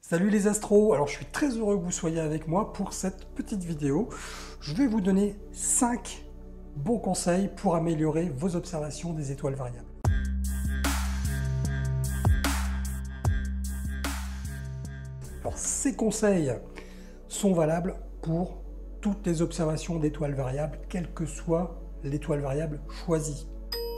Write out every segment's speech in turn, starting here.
Salut les astros, alors je suis très heureux que vous soyez avec moi pour cette petite vidéo. Je vais vous donner 5 bons conseils pour améliorer vos observations des étoiles variables. Alors ces conseils sont valables pour toutes les observations d'étoiles variables, quelle que soit l'étoile variable choisie.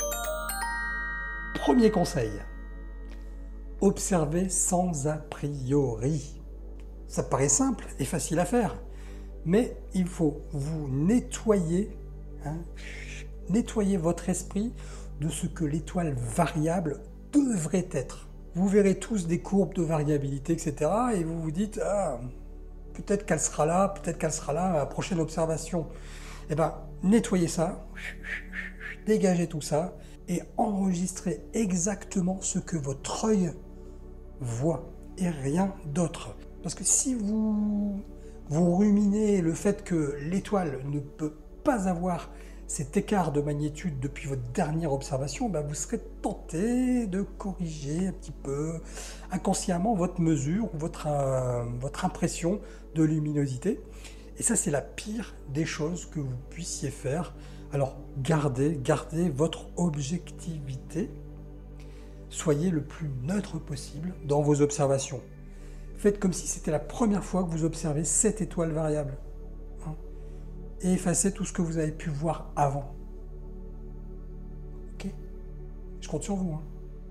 Premier conseil, observez sans a priori. Ça paraît simple et facile à faire, mais il faut vous nettoyer, nettoyer votre esprit de ce que l'étoile variable devrait être. Vous verrez tous des courbes de variabilité, etc. et vous vous dites, ah, peut-être qu'elle sera là à la prochaine observation. Eh bien, nettoyez ça, dégagez tout ça, et enregistrez exactement ce que votre œil voit, et rien d'autre. Parce que si vous ruminez le fait que l'étoile ne peut pas avoir cet écart de magnitude depuis votre dernière observation, ben vous serez tenté de corriger un petit peu inconsciemment votre mesure ou votre impression de luminosité. Et ça, c'est la pire des choses que vous puissiez faire. Alors, gardez votre objectivité. Soyez le plus neutre possible dans vos observations. Faites comme si c'était la première fois que vous observez cette étoile variable. Et effacez tout ce que vous avez pu voir avant. Ok? Je compte sur vous.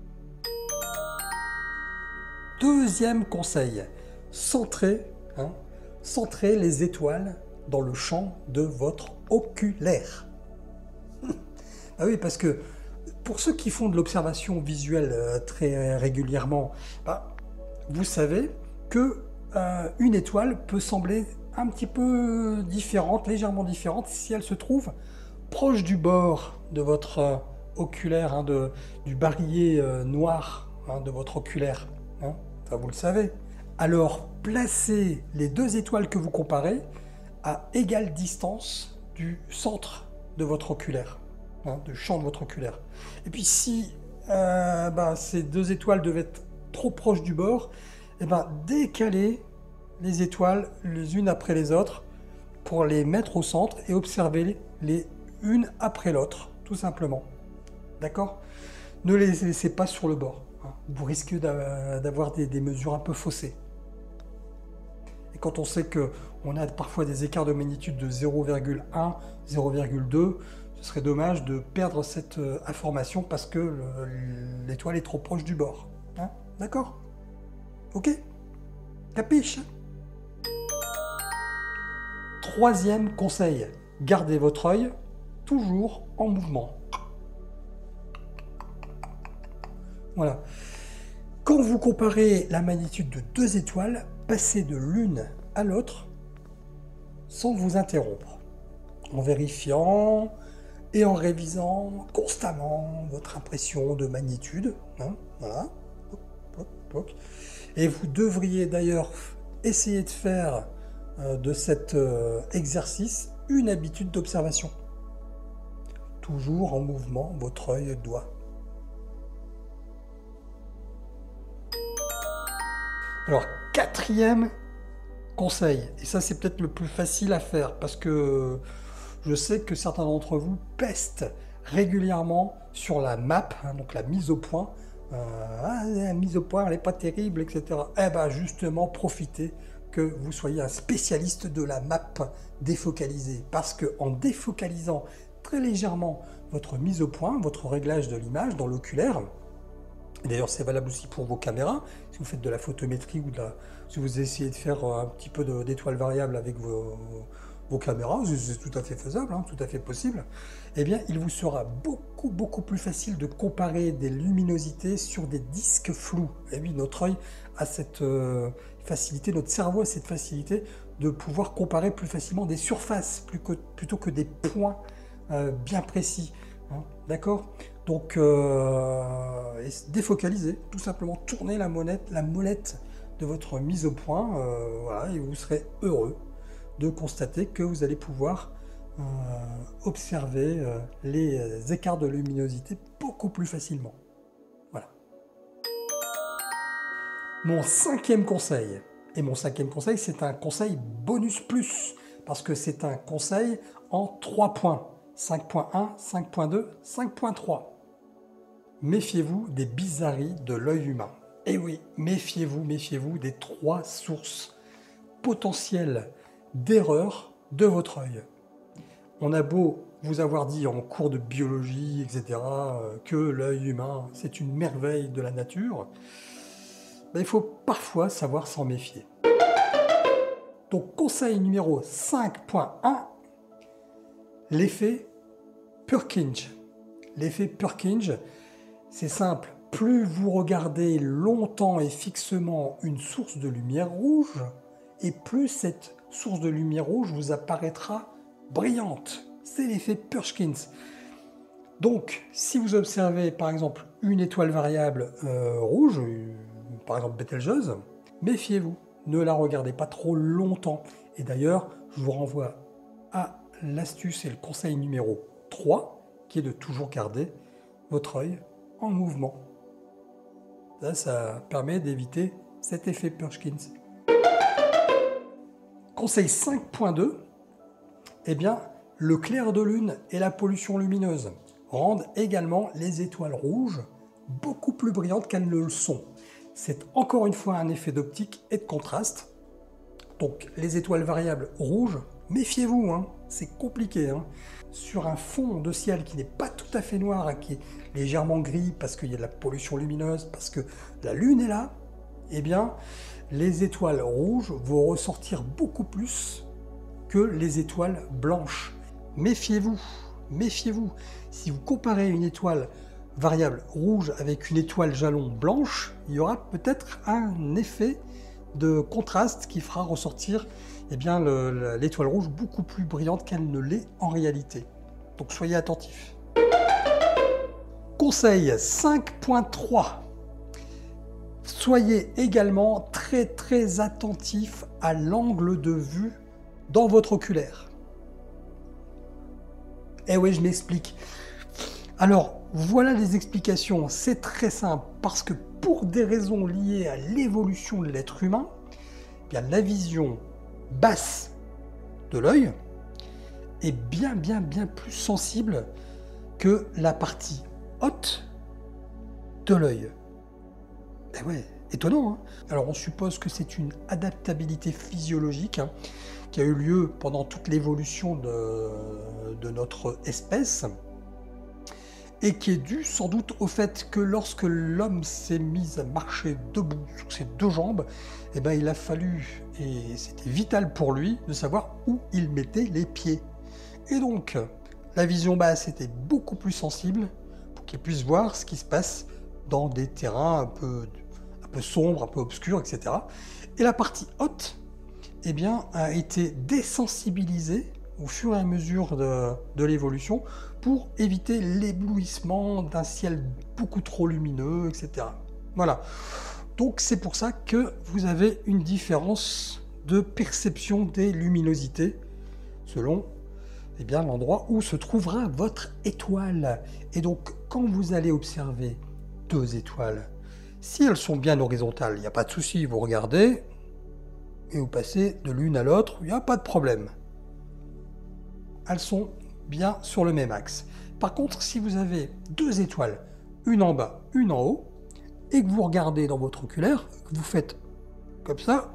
Deuxième conseil, centrez les étoiles dans le champ de votre oculaire. Ah oui, parce que pour ceux qui font de l'observation visuelle très régulièrement, vous savez que une étoile peut sembler un petit peu différente, légèrement différente, si elle se trouve proche du bord de votre oculaire, du barillet noir de votre oculaire. Ça, vous le savez. Alors, placez les deux étoiles que vous comparez à égale distance du centre de votre oculaire, du champ de votre oculaire. Et puis, si ces deux étoiles devaient être trop proches du bord, décalez les étoiles les unes après les autres pour les mettre au centre et observer les unes après l'autre, tout simplement. D'accord? Ne les laissez pas sur le bord. Vous risquez d'avoir des mesures un peu faussées. Et quand on sait qu'on a parfois des écarts de magnitude de 0,1, 0,2, ce serait dommage de perdre cette information parce que l'étoile est trop proche du bord. D'accord? Ok? Capiche? Troisième conseil, gardez votre œil toujours en mouvement. Voilà. Quand vous comparez la magnitude de deux étoiles, passez de l'une à l'autre sans vous interrompre, en vérifiant et en révisant constamment votre impression de magnitude. Voilà. Et vous devriez d'ailleurs essayer de faire de cet exercice une habitude d'observation. Toujours en mouvement, votre œil doit. Alors, quatrième conseil, et ça c'est peut-être le plus facile à faire parce que je sais que certains d'entre vous pestent régulièrement sur la map, donc la mise au point. La mise au point, elle n'est pas terrible, etc. Justement, profitez que vous soyez un spécialiste de la map défocalisée. Parce qu'en défocalisant très légèrement votre mise au point, votre réglage de l'image dans l'oculaire, d'ailleurs c'est valable aussi pour vos caméras, si vous faites de la photométrie ou si vous essayez de faire un petit peu d'étoiles variables avec vos caméras, c'est tout à fait faisable, tout à fait possible, eh bien il vous sera beaucoup plus facile de comparer des luminosités sur des disques flous. Et oui, notre œil a cette facilité, notre cerveau a cette facilité de pouvoir comparer plus facilement des surfaces plutôt que des points bien précis. D'accord? Donc, défocalisez, tout simplement, tournez la molette de votre mise au point, voilà, et vous serez heureux de constater que vous allez pouvoir observer les écarts de luminosité beaucoup plus facilement. Voilà. Mon cinquième conseil, et mon cinquième conseil, c'est un conseil bonus plus, parce que c'est un conseil en 3 points. 5.1, 5.2, 5.3. Méfiez-vous des bizarreries de l'œil humain. Et oui, méfiez-vous des 3 sources potentielles d'erreur de votre œil. On a beau vous avoir dit en cours de biologie, etc., que l'œil humain, c'est une merveille de la nature, il faut parfois savoir s'en méfier. Donc, conseil numéro 5.1, l'effet Purkinje. L'effet Purkinje, c'est simple. Plus vous regardez longtemps et fixement une source de lumière rouge, et plus cette source de lumière rouge vous apparaîtra brillante. C'est l'effet Purkinje. Donc, si vous observez par exemple une étoile variable rouge, par exemple Betelgeuse, méfiez-vous, ne la regardez pas trop longtemps. Et d'ailleurs, je vous renvoie à l'astuce et le conseil numéro 3, qui est de toujours garder votre œil en mouvement. Ça permet d'éviter cet effet Purkinje. Conseil 5.2, eh bien, le clair de lune et la pollution lumineuse rendent également les étoiles rouges beaucoup plus brillantes qu'elles ne le sont. C'est encore une fois un effet d'optique et de contraste. Donc les étoiles variables rouges, méfiez-vous, c'est compliqué. Sur un fond de ciel qui n'est pas tout à fait noir, qui est légèrement gris parce qu'il y a de la pollution lumineuse, parce que la lune est là, eh bien les étoiles rouges vont ressortir beaucoup plus que les étoiles blanches. Méfiez-vous, méfiez-vous. Si vous comparez une étoile variable rouge avec une étoile jalon blanche, il y aura peut-être un effet de contraste qui fera ressortir l'étoile rouge beaucoup plus brillante qu'elle ne l'est en réalité. Donc soyez attentifs. Conseil 5.3. Soyez également très attentif à l'angle de vue dans votre oculaire. Eh oui, je m'explique. Alors, voilà les explications. C'est très simple, parce que pour des raisons liées à l'évolution de l'être humain, la vision basse de l'œil est bien plus sensible que la partie haute de l'œil. Eh ouais, étonnant. Alors, on suppose que c'est une adaptabilité physiologique qui a eu lieu pendant toute l'évolution de notre espèce, et qui est dû sans doute au fait que lorsque l'homme s'est mis à marcher debout sur ses 2 jambes, il a fallu, et c'était vital pour lui, de savoir où il mettait les pieds. Et donc, la vision basse était beaucoup plus sensible pour qu'il puisse voir ce qui se passe dans des terrains un peu sombres, un peu obscurs, etc. Et la partie haute, a été désensibilisée au fur et à mesure de l'évolution pour éviter l'éblouissement d'un ciel beaucoup trop lumineux, etc. Voilà. Donc c'est pour ça que vous avez une différence de perception des luminosités selon l'endroit où se trouvera votre étoile. Et donc quand vous allez observer 2 étoiles, si elles sont bien horizontales, il n'y a pas de souci, vous regardez et vous passez de l'une à l'autre, il n'y a pas de problème. Elles sont bien sur le même axe. Par contre, si vous avez 2 étoiles, une en bas, une en haut, et que vous regardez dans votre oculaire, que vous faites comme ça,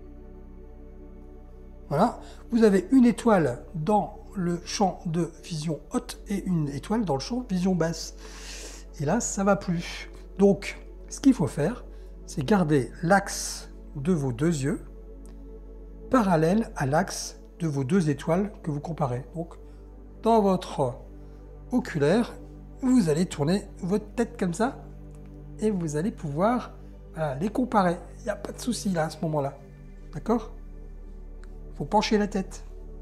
voilà, vous avez une étoile dans le champ de vision haute et une étoile dans le champ de vision basse. Et là, ça va plus. Donc, ce qu'il faut faire, c'est garder l'axe de vos 2 yeux parallèle à l'axe de vos 2 étoiles que vous comparez. Donc, dans votre oculaire, vous allez tourner votre tête comme ça et vous allez pouvoir les comparer. Il n'y a pas de souci là à ce moment-là. D'accord ? Il faut pencher la tête. Ok ?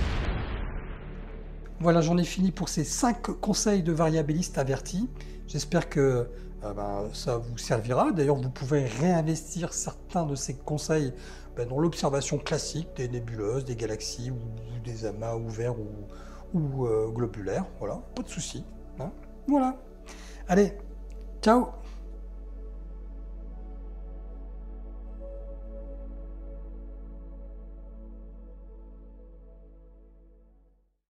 Voilà, j'en ai fini pour ces 5 conseils de variabiliste avertis. J'espère que ça vous servira. D'ailleurs, vous pouvez réinvestir certains de ces conseils dans l'observation classique des nébuleuses, des galaxies ou des amas ouverts ou globulaires. Voilà, pas de souci. Voilà. Allez, ciao!